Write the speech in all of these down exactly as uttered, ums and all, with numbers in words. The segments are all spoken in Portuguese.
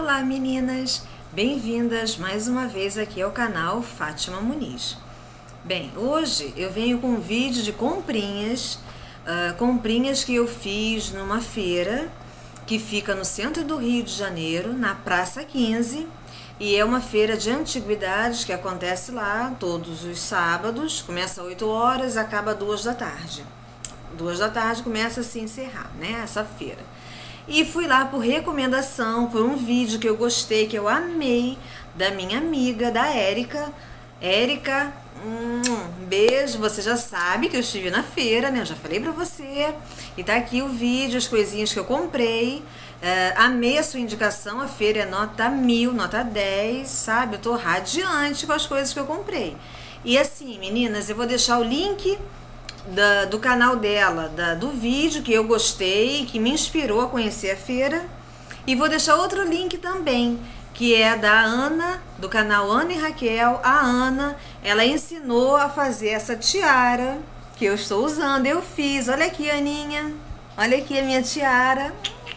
Olá meninas, bem-vindas mais uma vez aqui ao canal Fátima Muniz. Bem, hoje eu venho com um vídeo de comprinhas, uh, comprinhas que eu fiz numa feira que fica no centro do Rio de Janeiro, na Praça quinze, e é uma feira de antiguidades que acontece lá todos os sábados, começa às oito horas, acaba às duas da tarde. Duas da tarde começa a se encerrar, né, essa feira. E fui lá por recomendação, por um vídeo que eu gostei, que eu amei, da minha amiga, da Érica. Érica, um beijo, você já sabe que eu estive na feira, né? Eu já falei pra você. E tá aqui o vídeo, as coisinhas que eu comprei. É, amei a sua indicação, a feira é nota mil, nota dez, sabe? Eu tô radiante com as coisas que eu comprei. E assim, meninas, eu vou deixar o link Da, do canal dela, da, do vídeo que eu gostei, que me inspirou a conhecer a feira. E vou deixar outro link também, que é da Ana, do canal Ana e Raquel. A Ana, ela ensinou a fazer essa tiara que eu estou usando. Eu fiz, olha aqui, Aninha, olha aqui a minha tiara.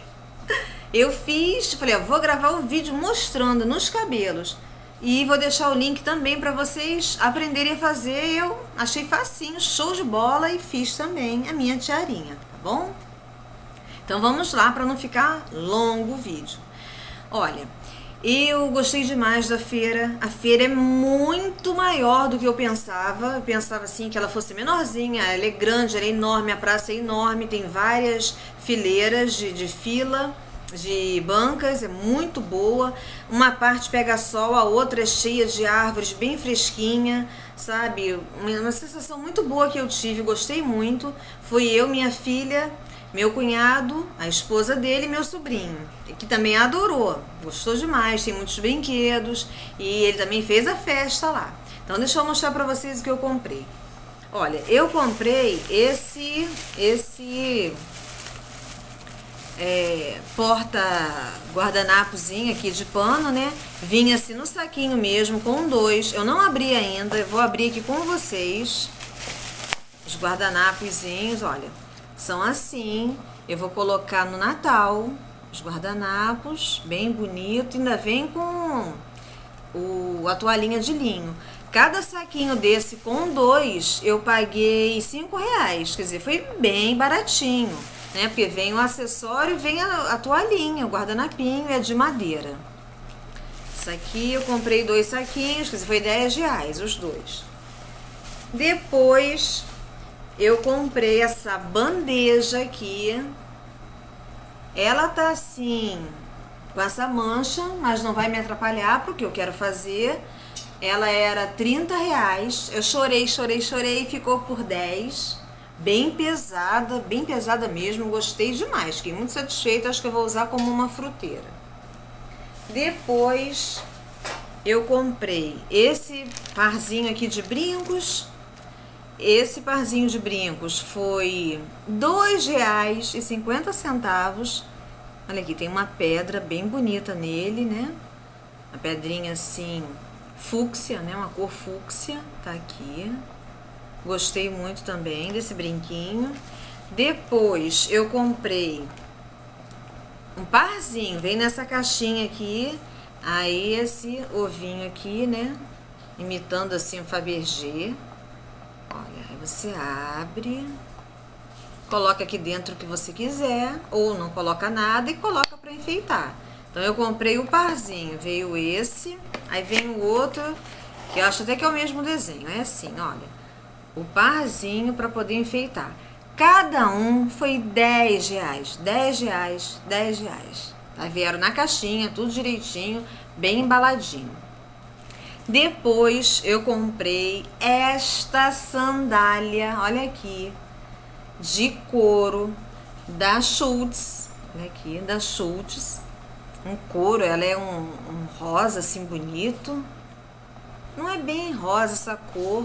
Eu fiz, falei, ó, vou gravar o vídeo mostrando nos cabelos. E vou deixar o link também para vocês aprenderem a fazer. Eu achei facinho, show de bola, e fiz também a minha tiarinha, tá bom? Então vamos lá para não ficar longo o vídeo. Olha, eu gostei demais da feira. A feira é muito maior do que eu pensava. Eu pensava assim que ela fosse menorzinha. Ela é grande, ela é enorme, a praça é enorme, tem várias fileiras de, de fila, de bancas, é muito boa. Uma parte pega sol, a outra é cheia de árvores, bem fresquinha, sabe? Uma, uma sensação muito boa que eu tive, gostei muito. Fui eu, minha filha, meu cunhado, a esposa dele e meu sobrinho, que também adorou, gostou demais, tem muitos brinquedos e ele também fez a festa lá. Então deixa eu mostrar pra vocês o que eu comprei. Olha, eu comprei esse, esse... É, porta guardanapozinho aqui de pano, né? Vinha assim no saquinho mesmo, com dois. Eu não abri ainda, eu vou abrir aqui com vocês. Os guardanapozinhos, olha, são assim. Eu vou colocar no Natal os guardanapos, bem bonito. Ainda vem com o, a toalhinha de linho. Cada saquinho desse com dois eu paguei cinco reais, quer dizer, foi bem baratinho, né? Porque vem o acessório e vem a, a toalhinha, o guardanapinho, é de madeira. Isso aqui eu comprei dois saquinhos, quer dizer, foi dez reais os dois. Depois eu comprei essa bandeja aqui. Ela tá assim, com essa mancha, mas não vai me atrapalhar porque eu quero fazer. Ela era trinta reais, eu chorei, chorei, chorei e ficou por dez. Bem pesada, bem pesada mesmo, gostei demais, fiquei muito satisfeita, acho que eu vou usar como uma fruteira. Depois eu comprei esse parzinho aqui de brincos. Esse parzinho de brincos foi dois reais e cinquenta centavos. Olha aqui, tem uma pedra bem bonita nele, né? Uma pedrinha assim, fúcsia, né? Uma cor fúcsia, tá aqui. Gostei muito também desse brinquinho. Depois eu comprei um parzinho, vem nessa caixinha aqui. Aí esse ovinho aqui, né? Imitando assim o Fabergé. Olha, aí você abre, coloca aqui dentro o que você quiser, ou não coloca nada e coloca para enfeitar. Então eu comprei o parzinho, veio esse, aí vem o outro, que eu acho até que é o mesmo desenho, é assim, olha. O parzinho para poder enfeitar. Cada um foi dez reais, dez reais, dez reais. Tá? Vieram na caixinha, tudo direitinho, bem embaladinho. Depois eu comprei esta sandália, olha aqui, de couro, da Schultz, olha aqui, da Schultz. Um couro, ela é um, um rosa assim bonito. Não é bem rosa essa cor.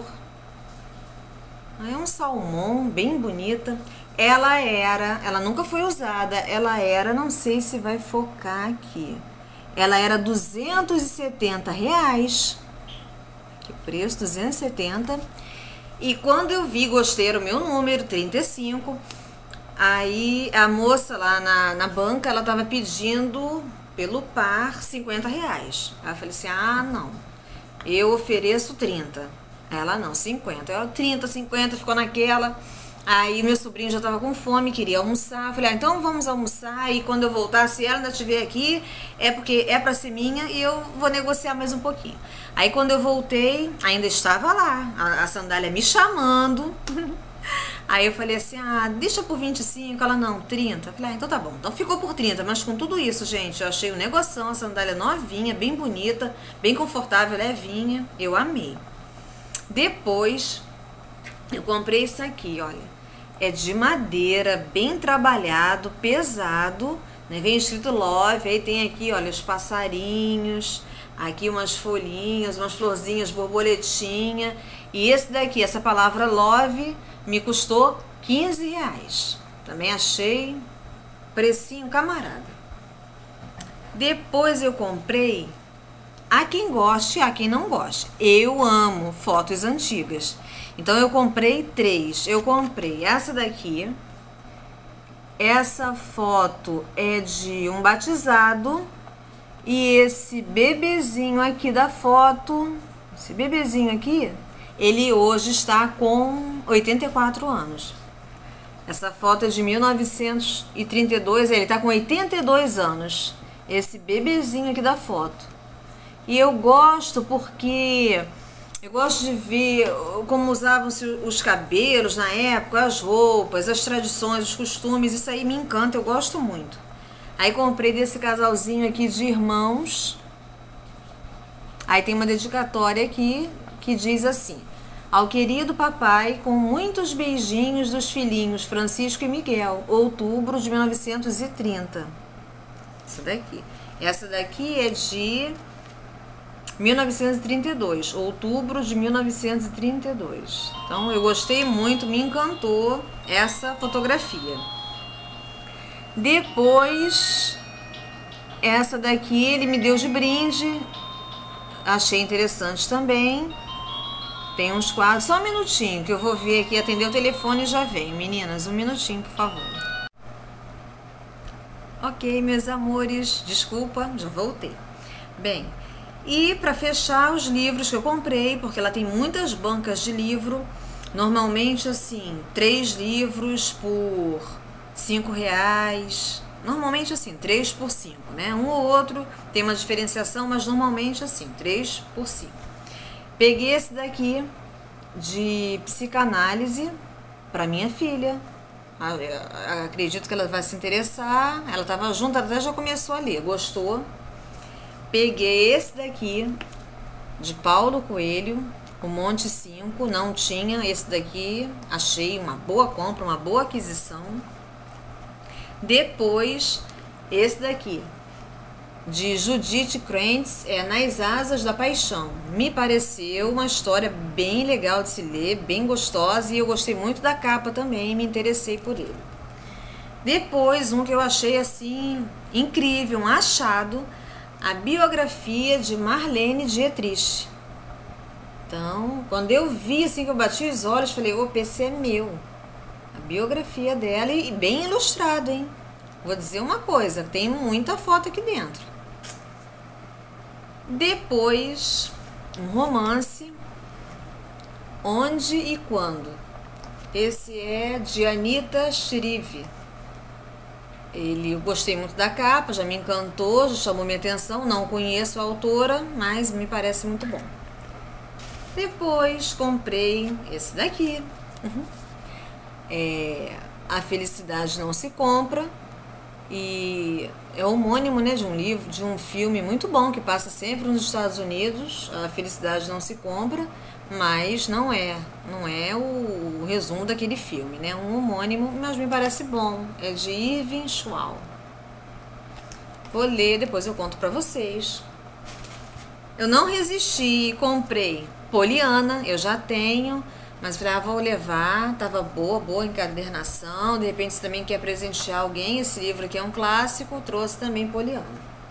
É um salmão, bem bonita. Ela era, ela nunca foi usada, ela era, não sei se vai focar aqui. Ela era duzentos e setenta reais. Que preço, duzentos e setenta. E quando eu vi, gostei, era o meu número, trinta e cinco. Aí a moça lá na, na banca, ela tava pedindo pelo par, cinquenta reais. Aí eu falei assim, ah, não, eu ofereço trinta. Ela, não, cinquenta. Eu, trinta, cinquenta, ficou naquela. Aí meu sobrinho já tava com fome, queria almoçar. Eu falei, ah, então vamos almoçar e quando eu voltar, se ela ainda estiver aqui, é porque é pra ser minha e eu vou negociar mais um pouquinho. Aí quando eu voltei, ainda estava lá, a, a sandália me chamando. Aí eu falei assim, ah, deixa por vinte e cinco. Ela, não, trinta. Eu falei, ah, então tá bom. Então ficou por trinta, mas com tudo isso, gente, eu achei o negoção, a sandália novinha, bem bonita, bem confortável, levinha. Eu amei. Depois, eu comprei isso aqui, olha. É de madeira, bem trabalhado, pesado, né? Vem escrito Love, aí tem aqui, olha, os passarinhos, aqui umas folhinhas, umas florzinhas, borboletinha. E esse daqui, essa palavra Love, me custou quinze reais. Também achei precinho camarada. Depois eu comprei, há quem goste, há quem não goste. Eu amo fotos antigas. Então eu comprei três. Eu comprei essa daqui. Essa foto é de um batizado. E esse bebezinho aqui da foto, esse bebezinho aqui, ele hoje está com oitenta e quatro anos. Essa foto é de mil novecentos e trinta e dois, ele está com oitenta e dois anos. Esse bebezinho aqui da foto. E eu gosto porque eu gosto de ver como usavam-se os cabelos na época, as roupas, as tradições, os costumes. Isso aí me encanta, eu gosto muito. Aí comprei desse casalzinho aqui de irmãos. Aí tem uma dedicatória aqui que diz assim: ao querido papai, com muitos beijinhos dos filhinhos Francisco e Miguel, outubro de mil novecentos e trinta. Essa daqui. Essa daqui é de mil novecentos e trinta e dois, outubro de mil novecentos e trinta e dois. Então eu gostei muito, me encantou essa fotografia. Depois, essa daqui ele me deu de brinde, achei interessante também. Tem uns quadros, só um minutinho que eu vou ver aqui, atender o telefone e já venho. Meninas, um minutinho, por favor. Ok, meus amores, desculpa, já voltei. Bem, e para fechar os livros que eu comprei, porque ela tem muitas bancas de livro, normalmente assim, três livros por cinco reais, normalmente assim, três por cinco, né? Um ou outro tem uma diferenciação, mas normalmente assim, três por cinco. Peguei esse daqui de psicanálise para minha filha. Acredito que ela vai se interessar. Ela estava junto, ela até já começou a ler, gostou. Peguei esse daqui de Paulo Coelho, o Monte cinco, não tinha esse daqui, achei uma boa compra, uma boa aquisição. Depois, esse daqui, de Judith Krantz, é Nas Asas da Paixão. Me pareceu uma história bem legal de se ler, bem gostosa, e eu gostei muito da capa também, me interessei por ele. Depois, um que eu achei assim incrível, um achado, a biografia de Marlene Dietrich. Então, quando eu vi assim que eu bati os olhos, falei, opa, esse é meu. A biografia dela, e bem ilustrado, hein? Vou dizer uma coisa, tem muita foto aqui dentro. Depois, um romance, Onde e Quando. Esse é de Anita Shrieve. Ele, eu gostei muito da capa, já me encantou, já chamou minha atenção. Não conheço a autora, mas me parece muito bom. Depois comprei esse daqui. Uhum. É, A Felicidade Não Se Compra. E é homônimo, né, de um livro, de um filme muito bom que passa sempre nos Estados Unidos. A Felicidade Não Se Compra, mas não é, não é o, o resumo daquele filme, né? Um homônimo, mas me parece bom. É de Irving Schwall. Vou ler, depois eu conto pra vocês. Eu não resisti e comprei Poliana, eu já tenho, mas falei, ah, vou levar, tava boa, boa encadernação, de repente você também quer presentear alguém, esse livro aqui é um clássico, trouxe também Poliana.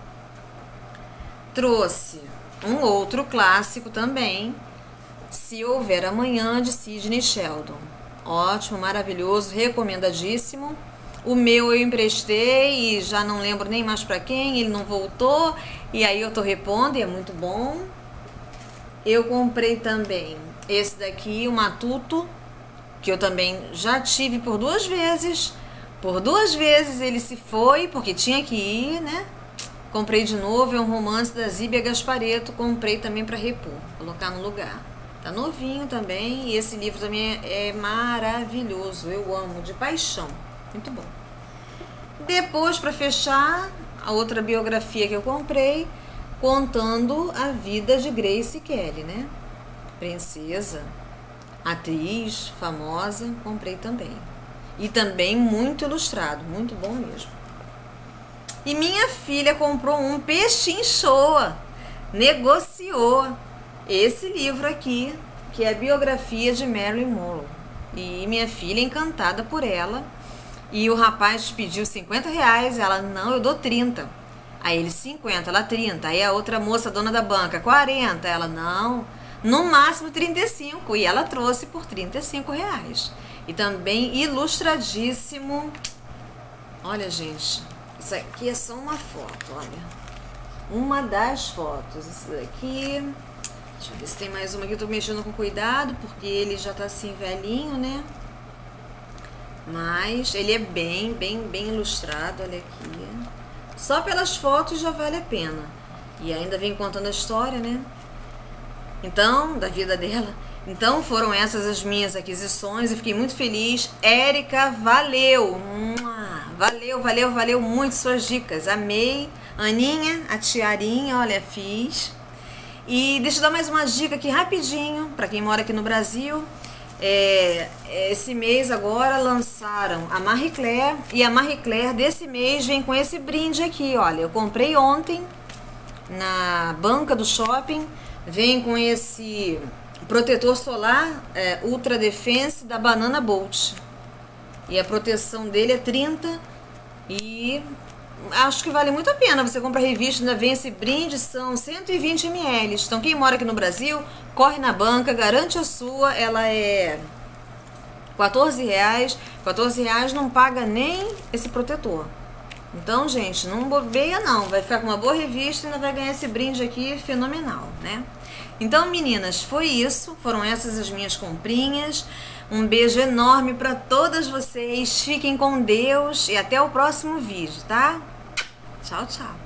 Trouxe um outro clássico também, Se Houver Amanhã, de Sidney Sheldon. Ótimo, maravilhoso, recomendadíssimo. O meu eu emprestei e já não lembro nem mais para quem, ele não voltou, e aí eu tô repondo e é muito bom. Eu comprei também esse daqui, o Matuto, que eu também já tive por duas vezes. Por duas vezes ele se foi, porque tinha que ir, né? Comprei de novo, é um romance da Zíbia Gasparetto, comprei também para repor, colocar no lugar. Tá novinho também, e esse livro também é, é maravilhoso, eu amo, de paixão, muito bom. Depois, para fechar, a outra biografia que eu comprei, contando a vida de Grace Kelly, né? Princesa, atriz, famosa, comprei também. E também muito ilustrado, muito bom mesmo. E minha filha comprou um Pechinchoa, negociou esse livro aqui, que é a biografia de Marilyn Monroe. E minha filha, encantada por ela, e o rapaz pediu cinquenta reais, ela, não, eu dou trinta. Aí ele, cinquenta, ela, trinta. Aí a outra moça, dona da banca, quarenta. Ela, não, no máximo trinta e cinco. E ela trouxe por trinta e cinco reais. E também ilustradíssimo. Olha, gente, isso aqui é só uma foto, olha. Uma das fotos. Isso daqui. Deixa eu ver se tem mais uma aqui. Eu tô mexendo com cuidado, porque ele já tá assim velhinho, né? Mas ele é bem, bem, bem ilustrado, olha aqui. Só pelas fotos já vale a pena. E ainda vem contando a história, né? Então, da vida dela. Então, foram essas as minhas aquisições. Eu fiquei muito feliz. Érica, valeu! Valeu, valeu, valeu muito suas dicas. Amei. Aninha, a tiarinha, olha, fiz. E deixa eu dar mais uma dica aqui rapidinho, para quem mora aqui no Brasil. É, esse mês agora lançaram a Marie Claire, e a Marie Claire desse mês vem com esse brinde aqui, olha, eu comprei ontem na banca do shopping, vem com esse protetor solar é, Ultra Defense da Banana Bolt, e a proteção dele é trinta, e acho que vale muito a pena. Você compra a revista, ainda vem esse brinde, são cento e vinte mililitros. Então quem mora aqui no Brasil, corre na banca, garante a sua. Ela é quatorze reais. quatorze reais não paga nem esse protetor. Então, gente, não bobeia não. Vai ficar com uma boa revista e ainda vai ganhar esse brinde aqui fenomenal, né? Então, meninas, foi isso. Foram essas as minhas comprinhas. Um beijo enorme para todas vocês. Fiquem com Deus e até o próximo vídeo, tá? Tchau, tchau.